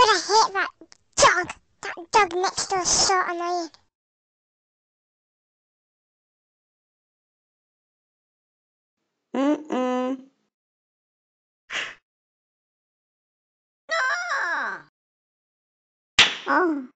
I hate that dog. That dog next door is so annoying. Mm-mm. Oh.